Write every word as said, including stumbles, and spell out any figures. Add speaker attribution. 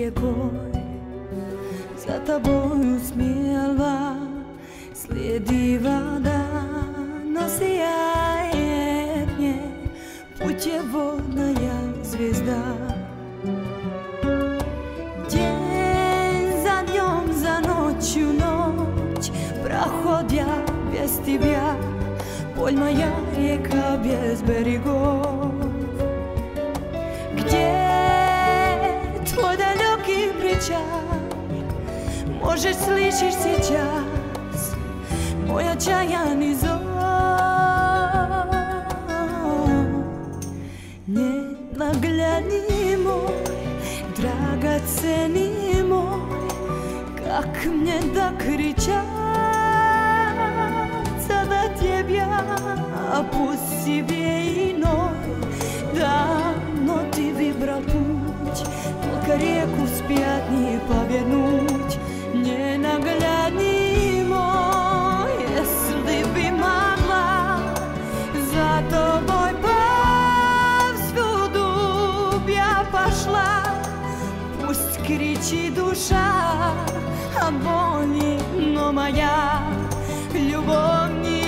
Speaker 1: rjekoj, za tobою smjela slijediva da nosi jajetnje, put je vodna ja zvijezda. Djen za dnjom, za noću noć, prahodja bez tibja, poljma ja rijeka bez berigov. Gdje tvoj daljoki pričaj, možeš slišiš sjećas moj očajani zov. Nenagledni moj, dragoceni moj, kak mnie da kričat sada tebja, a pusti vjejnoj, davno ti vibra put, tolka rijeku spjatni povjednuć. Nenagledni moj, jesli bi magla za toboj povsvudu ja pašla, pust kriči duša, a boli no moja ljubovni